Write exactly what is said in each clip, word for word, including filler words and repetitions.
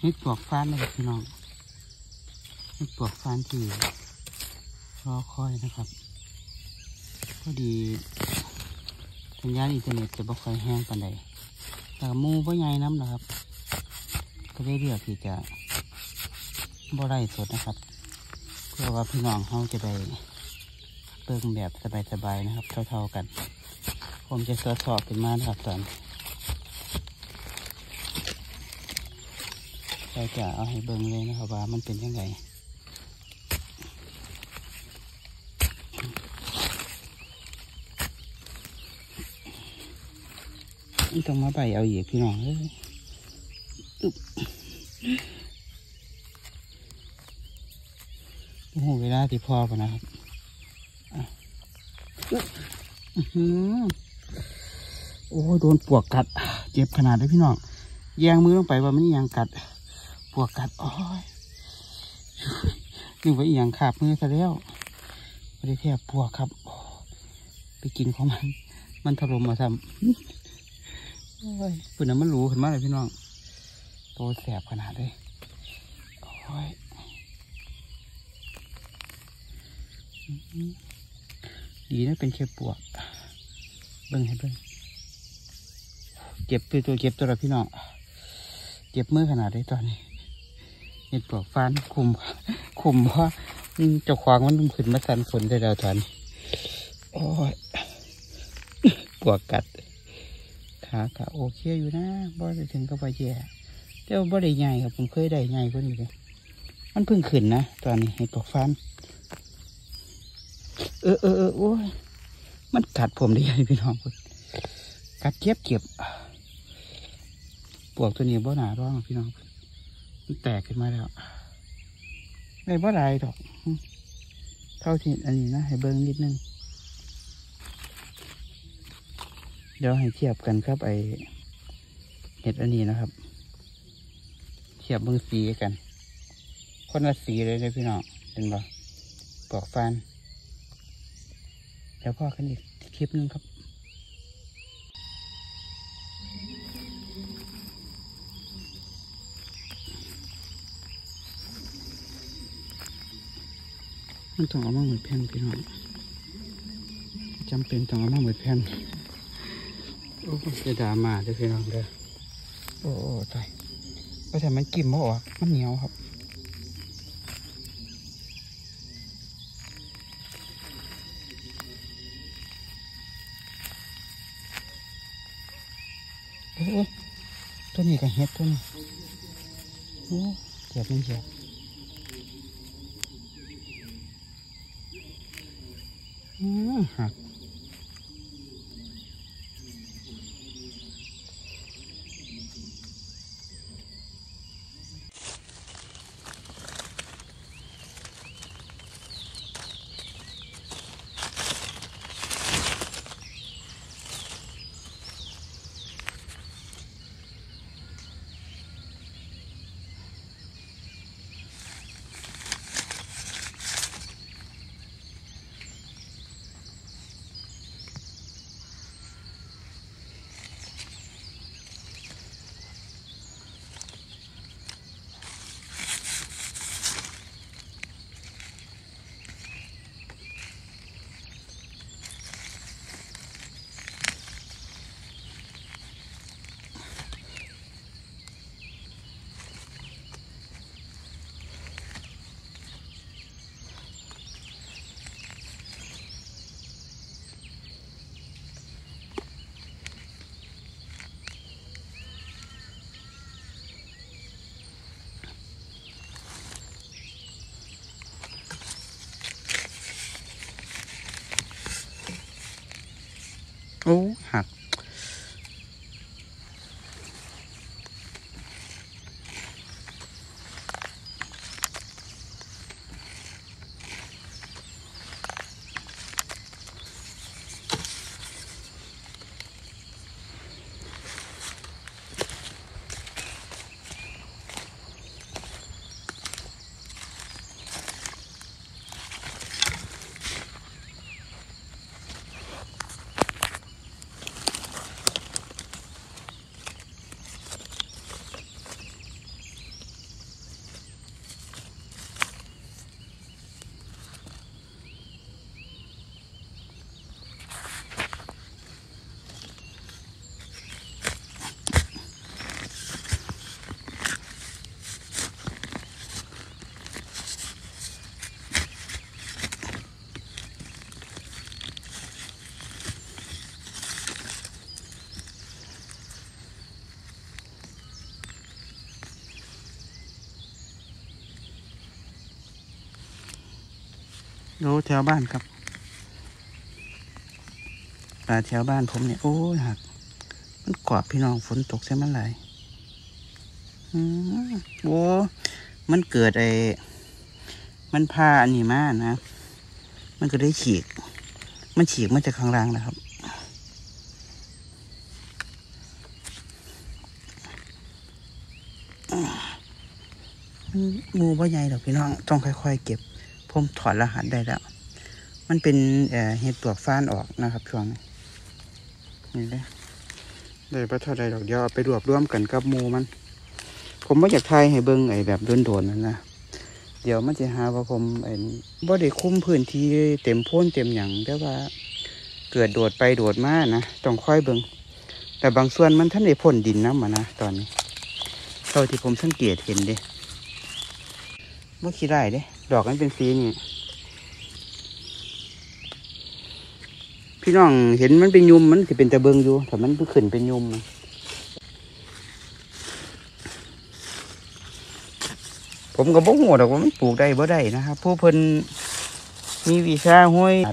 เห็ดปวกฟ้านนะครับพี่น้องเห็ดปวกฟ้านที่รอคอยนะครับพอดีสัญญาณอินเทอร์เน็ตจะบ่ค่อยแห้งปานใดแต่มูบ่ใหญ่น้ำนะครับก็ได้เลือกที่จะบ่ไร่สดนะครับเพื่อว่าพี่น้องเขาจะได้เบิ่งแบบสบายๆนะครับเท่าๆกันผมจะสอดสอบขึ้นมานะครับตอนเราจะเอาให้เบิ่งเลยนะครับว่ามันเป็นยังไงต้องมาใบเอาอีกพี่น้องเลยโอ้โหเวลาที่พอป่ะนะครับโอ้โดนปวกกัดเจ็บขนาดเลยพี่น้องแยงมือลงไปว่ามันยังกัดปวกกัดโอ้ยนึกว่าอีหยังขาบมือซะแล้วไม่ได้แค่ปวกครับไปกินของมันมันถล่มมาทำโอ้ยปุ่นน้ำมันหลูขึ้นมาเลยพี่น้องโตแสบขนาดเลยโอ้ยดีนะเป็นแค่ปวกเบิ่งให้เบิ่งเจ็บตัวตัวเจ็บตัวละพี่น้องเจ็บมือขนาดเลยตอนนี้เห็ดปวกฟ้านคุมคุมเพราะเจ้าควางมันขึ้นมาสันฝนได้แล้วตอนนี้โอ้ยปวกกัดขากะโอเคอยู่นะบ่ได้ถึงกับว่าแย่แต่ว่าบ่ได้ใหญ่ครับผมเคยได้ใหญ่กว่านี้เลยมันเพิ่งขึ้นนะตอนนี้เห็ดปวกฟ้านเออเออเออโอ้ยมันกัดผมได้ยังพี่น้องคนกัดเจ็บเจ็บปวกตัวนี้บ่หนาร้องพี่น้องมันแตกขึ้นมาแล้วไม่บ่ได้ดอกเท่าที่อันนี้นะให้เบิ้งนิดนึงเดี๋ยวให้เทียบกันครับไอเห็ดอันนี้นะครับเทียบเบิ้งสีกันคนละสีเลยเลยพี่น้องเห็นบ่ปวกฟันเดี๋ยวพ่อกันอีกคลิปนึงครับมันต้องเอามาเหมือนแผ่นพี่น้องจำเป็นต้องเอามาเหมือนแผ่นโอ้จะด่ามาเด้อพี่น้องเด้อโอ้โอ้ตายเพราะแต่มันกิ่มบ่ออกมันเหนียวครับโอ้ตัวนี้ก็เฮ็ดตัวนี้โอ้เจ็บมันเจ็บอืมหักโลแถวบ้านครับปลาแถวบ้านผมเนี่ยโอ้ยหักมันกรอบพี่น้องฝนตกใช่มันไหลอืมโอ้มันเกิดไอ้มันพาอันนี้มานะมันก็ได้ฉีกมันฉีกมาจากข้างล่างนะครับงูว่าใหญ่หรอกพี่น้องต้องค่อยๆเก็บผมถอดรหัสได้แล้วมันเป็นเอ่อเห็ดปลวกฟ้านออกนะครับช่วงนี้นี่เลยได้ปลาเท่าใดดอกเดียวไปรวบรวมกันกับมูมันผมไม่อยากทายให้เบิ้งไอ้แบบโดนๆนั่นนะเดี๋ยวมันจะหาว่าผมไอ้บ่ได้คุ้มพื้นที่เต็มโพ้นเต็มหยังแต่ว่าเกิดโดดไปโดดมานะต้องค่อยเบิ้งแต่บางส่วนมันท่านได้พ่นดินน้ำมานะตอนนี้เท่าที่ผมสังเกตเห็นเด้เมื่อกี้ได้เด้ดอกนั้นเป็นสีนี่พี่น้องเห็นมันเป็นยุมมันสิเป็นตะเบิงอยู่แต่มันขึ้นเป็นยุมผมก็บอกหัวดอกว่ามันปลูกได้บ่ได้นะครับผู้เพิ่นมีวิชาห้วย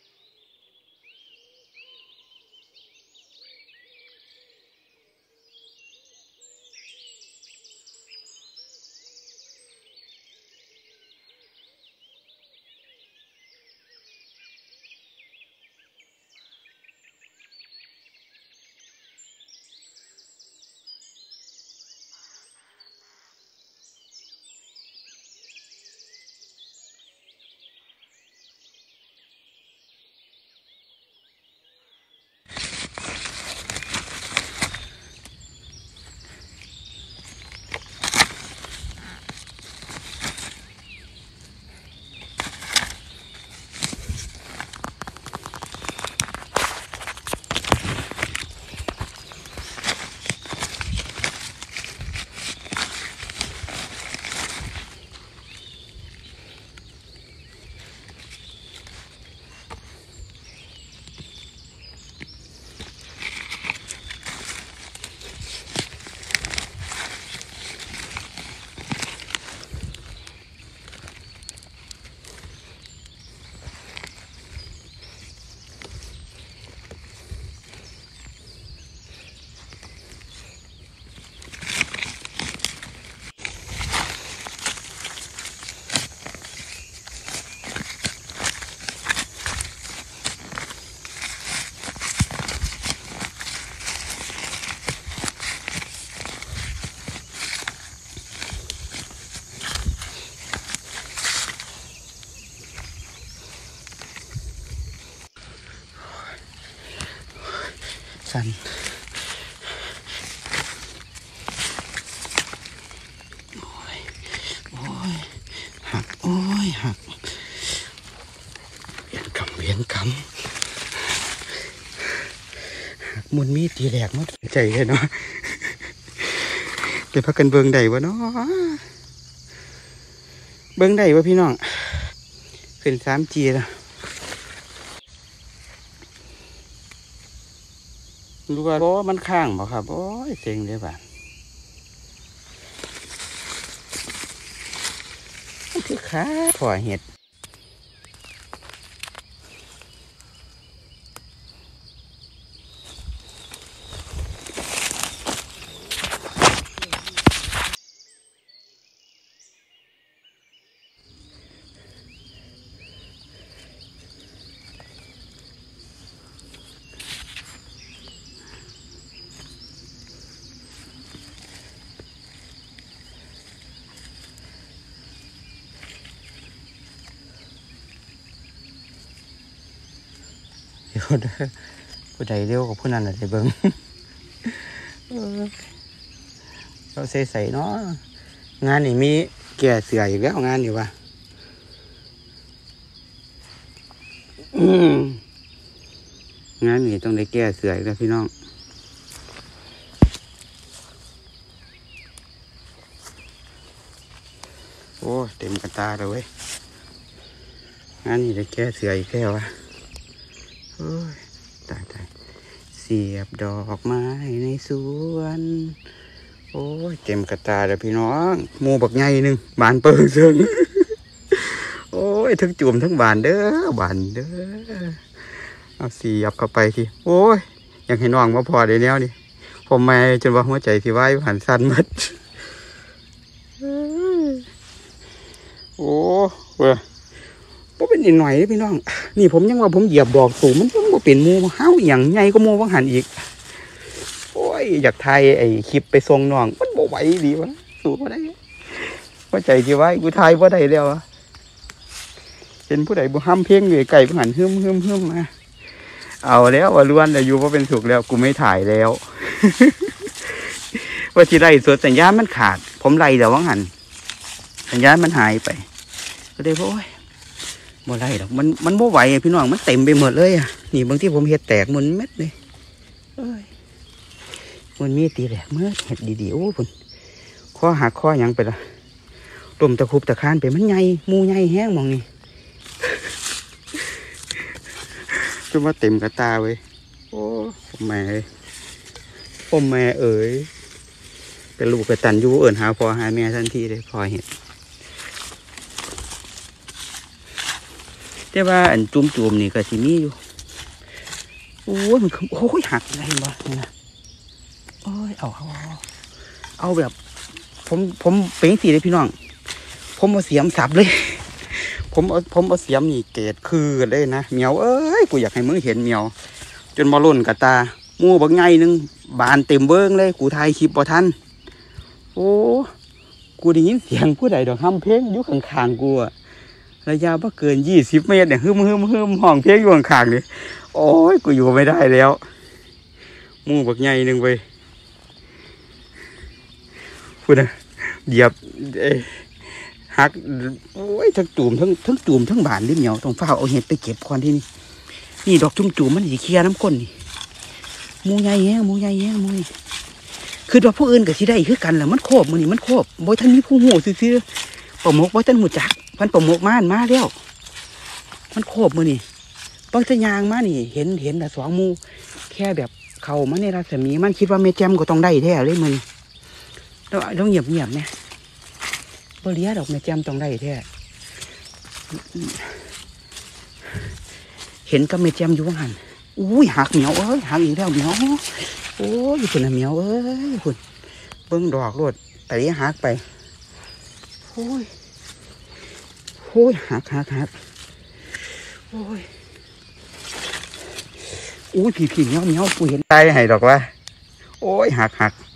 สันโอ้ยโอ้ยหักโอ้ยหักเวียนกำเวียนกำหักมุนมีตีแหลกมั้งใจเลยเนาะเดี๋ยวพักกันเบิ่งได้วะเนาะเบิ่งได้วะพี่น้องขึ้นสามจีแล้วรู้ว่าโอ้มันข้างบ่ครับโอ้ยเซ็งเลยบ้านมันคือขาถอยเห็ดผู้ใดเร็วกับผู้นั้นอะไรเบิ้งเราใส่ใส่เนาะงานนี่มีแก่เสืออีกแล้วงานอยู่วะงานนี่ต้องได้แก่เสืออีกแล้วพี่น้องโอ้เต็มกระตาเลยเว้ยงานนี่ได้แก่เสืออีกแล้ววะโอ้ยตายตายเสียบดอกไม้ในสวนโอ้ยเต็มกระตาเลยพี่น้องหมูบักใหญ่หนึ่งบานเปิงเซิงโอ้ยยทั้งจุ่มทั้งบานเด้อบานเด้อเอาสียับเข้าไปทีโอ้ยอยากให้น้องมาพอได้แนวนี่ผมแม่จนว่าหัวใจสิวายหันสั่นหมดโอ้เว้ยบ่เป็นอีกหน่อยพี่น้องนี่ผมยังว่าผมเหยียบดอกสูงมันบ่เป็นมูเฮาอย่างใหญ่ก็มูว่างหันอีกโอ้ยอยากถ่ายไอ้คลิปไปส่งน้องมันบ่ไหวดีวะสู้บ่ได้หัวใจสิวายกูถ่ายบ่ได้แล้วอะเห็นผู้ใดบ่ห้ามเพ่งอยู่ไก่บ่หันฮึ่มฮึ่มฮึ่มมาเอาแล้วว่าล้วนแต่อยู่ว่าเป็นสุกแล้วกูไม่ถ่ายแล้ว ว่าที่ไล่สดสัญญาณมันขาดผมไล่แต่ว่าหันสัญญาณมันหายไปก็ได้เพราะบ่ไล่หรอกมันมันบ่ไหวพี่น้องมันเต็มไปหมดเลยอ่ะนี่บางที่ผมเห็ดแตกมันเม็ดเลยเอ้ยมันมีตีแหลกเมื่อเห็ดดีๆโอ้พุ่นข้อหักข้อยังไปละตุ่มตะคุบตะคานไปมันใหญ่มูใหญ่แห้งมองนี่จนว่าเต็มกระตาเว้ยโอ้แม่พ่อแม่เอ๋ยเป็นลูกกระตันยูเอิญหาพ่อหาแม่ทันทีเลยพอเห็นแต่ว่าอันจุ่มจุ่มนี่ก็สิมีอยู่โอ้ยมันโอ้ยหักอะไรบ้างนะโอ้ยเอาเอาเอาแบบผมผมเป็นสีเลยพี่น้องผมเอาเสียมสับเลยผมเอาผมเอาเสียมนี่เกตคือเลยนะเหมียวเอ้ยกูอยากให้มึงเห็นเหมียวจนมาล่นกระตามูบักไงนึงบานเต็มเบิ้งเลยกูถ่ายคลิปบ่ทันโอ้กูได้ยินเสียงผู้ใดดอกห้ำเพลงอยู่ข้างๆกูอะระยะบ่เกินยี่สิบเมตรเนี่ยฮึมฮึมฮึมห้องเพลงอยู่ข้างๆเลยโอ้ยกูอยู่ไม่ได้แล้วมูบักไงนึงไปพูดนะเหยียบเอ้หักโอ้ยทั้งจุ่มทั้งทั้งจุ่มทั้งบานดิเหนียวต้องฝ้าเอาเห็ดไปเก็บก่อนที่นี่นี่ดอกจุ่มจุ่มมันสีเคลียร์น้ำก้นนี่มูใหญ่แห้งมูใหญ่แห้งมูคือดอกผู้อื่นกับที่ได้คือกันแหละมันโคบมันนี่มันโคบบ่ท่านมีผู้หูซื้อๆปมกบ่ท่านหูจักพันปมกมามาแล้วมันโคบมันนี่ปังจะยางมานี่เห็นเห็นแต่สองมูแค่แบบเข่ามันในรัศมีมันคิดว่าเมแจมก็ต้องได้แท้เลยมันต้องต้องเงียบเงียบเนี่ยบริยาดอกแม่แจมต้องได้แท้เห็นกับแม่แจมอยู่ว่าหันอุ้ยหักเหมียวเอ้ยหักอีกแล้วเหมียวโอ้ยคุณเหมียวเอ้ยคุณเบิ้งดอกรวดแต่นี้หักไปโอ้ยโอ้ยหักหักหักโอ้ยอุ้ยผีผีเหมียวเหมียวกูเห็นตายให้ดอกวะโอ้ยหักหัก